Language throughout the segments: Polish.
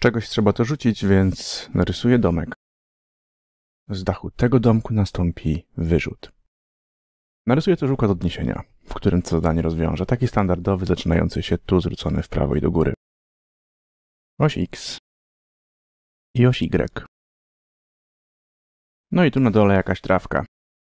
czegoś trzeba to rzucić, więc narysuję domek. Z dachu tego domku nastąpi wyrzut. Narysuję też układ odniesienia, w którym to zadanie rozwiążę. Taki standardowy, zaczynający się tu, zwrócony w prawo i do góry. Oś X i oś Y. No i tu na dole jakaś trawka.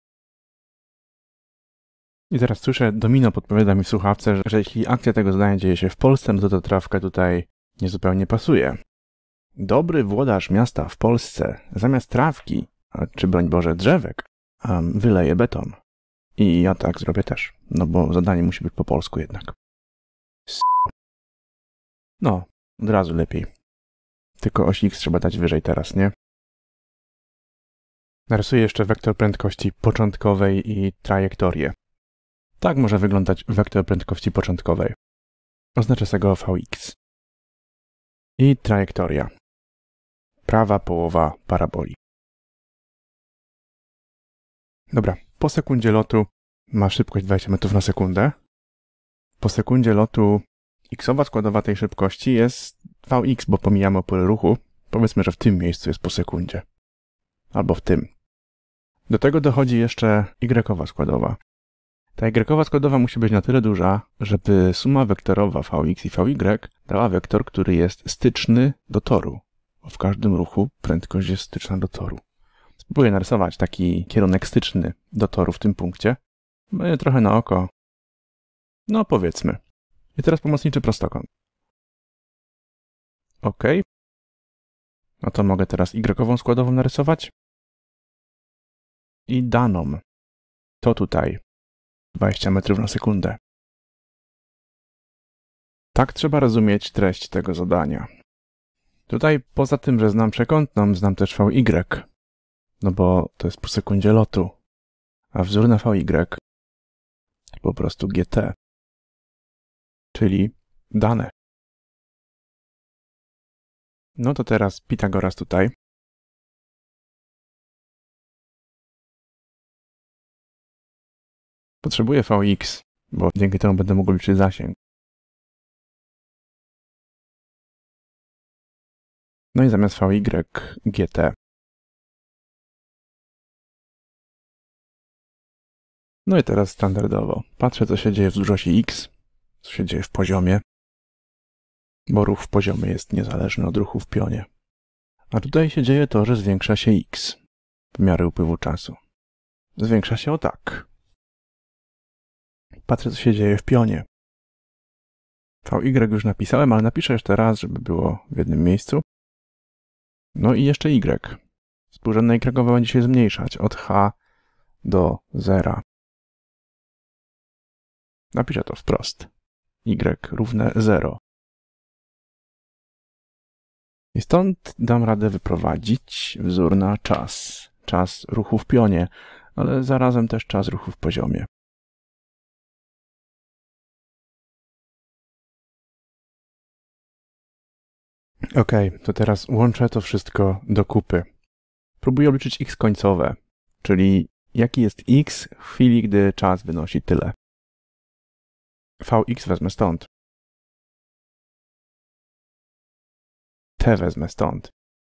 I teraz słyszę, Domino podpowiada mi w słuchawce, że jeśli akcja tego zadania dzieje się w Polsce, no to ta trawka tutaj niezupełnie pasuje. Dobry włodarz miasta w Polsce zamiast trawki, czy broń Boże drzewek, wyleje beton. I ja tak zrobię też, no bo zadanie musi być po polsku jednak. No, od razu lepiej. Tylko oś X trzeba dać wyżej teraz, nie? Narysuję jeszcze wektor prędkości początkowej i trajektorię. Tak może wyglądać wektor prędkości początkowej. Oznaczę sobie go Vx. I trajektoria. Prawa połowa paraboli. Dobra, po sekundzie lotu ma szybkość 20 metrów na sekundę. Po sekundzie lotu x-owa składowa tej szybkości jest Vx, bo pomijamy opory ruchu. Powiedzmy, że w tym miejscu jest po sekundzie. Albo w tym. Do tego dochodzi jeszcze y-owa składowa. Ta y-owa składowa musi być na tyle duża, żeby suma wektorowa Vx i Vy dała wektor, który jest styczny do toru. Bo w każdym ruchu prędkość jest styczna do toru. Spróbuję narysować taki kierunek styczny do toru w tym punkcie. Będzie trochę na oko. No powiedzmy. I teraz pomocniczy prostokąt. OK. No to mogę teraz y-ową składową narysować. I daną. To tutaj. 20 metrów na sekundę. Tak trzeba rozumieć treść tego zadania. Tutaj poza tym, że znam przekątną, znam też Vy. No bo to jest po sekundzie lotu. A wzór na Vy to po prostu gt. Czyli dane. No to teraz Pitagoras tutaj. Potrzebuję Vx, bo dzięki temu będę mógł liczyć zasięg. No i zamiast Vy gt. No i teraz standardowo. Patrzę, co się dzieje wzdłuż osi x, co się dzieje w poziomie, bo ruch w poziomie jest niezależny od ruchu w pionie. A tutaj się dzieje to, że zwiększa się x w miarę upływu czasu. Zwiększa się o tak. Patrzę, co się dzieje w pionie. Vy już napisałem, ale napiszę jeszcze raz, żeby było w jednym miejscu. No i jeszcze y. Współrzędna y będzie się zmniejszać od h do 0. Napiszę to wprost. Y równe 0. I stąd dam radę wyprowadzić wzór na czas. Czas ruchu w pionie, ale zarazem też czas ruchu w poziomie. OK, to teraz łączę to wszystko do kupy. Próbuję obliczyć x końcowe, czyli jaki jest x w chwili, gdy czas wynosi tyle. Vx wezmę stąd. T wezmę stąd.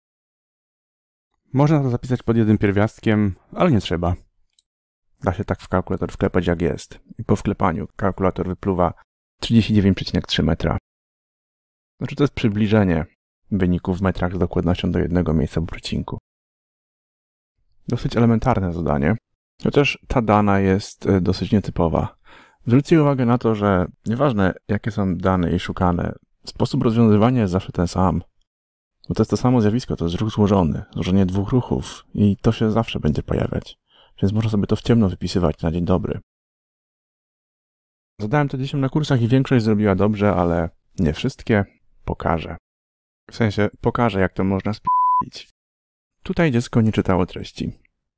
Można to zapisać pod jednym pierwiastkiem, ale nie trzeba. Da się tak w kalkulator wklepać jak jest. I po wklepaniu kalkulator wypluwa 39,3 metra. Znaczy to jest przybliżenie wyników w metrach z dokładnością do jednego miejsca w przecinku. Dosyć elementarne zadanie, chociaż ta dana jest dosyć nietypowa. Zwróćcie uwagę na to, że nieważne jakie są dane i szukane, sposób rozwiązywania jest zawsze ten sam. Bo to jest to samo zjawisko, to jest ruch złożony, złożenie dwóch ruchów i to się zawsze będzie pojawiać. Więc można sobie to w ciemno wypisywać na dzień dobry. Zadałem to dzieciom na kursach i większość zrobiła dobrze, ale nie wszystkie. Pokażę. W sensie pokażę, jak to można sp***ić. Tutaj dziecko nie czytało treści.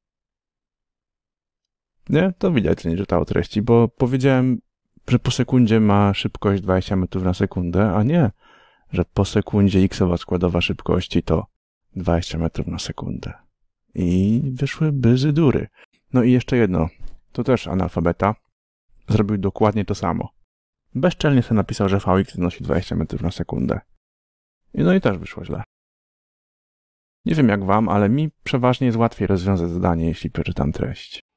Nie? To widać, że nie czytało treści, bo powiedziałem, że po sekundzie ma szybkość 20 metrów na sekundę, a nie, że po sekundzie x-owa składowa szybkości to 20 metrów na sekundę. I wyszły bzydury. No i jeszcze jedno. To też analfabeta. Zrobił dokładnie to samo. Bezczelnie sobie napisał, że Vx wynosi 20 metrów na sekundę. No i też wyszło źle. Nie wiem jak wam, ale mi przeważnie jest łatwiej rozwiązać zadanie, jeśli przeczytam treść.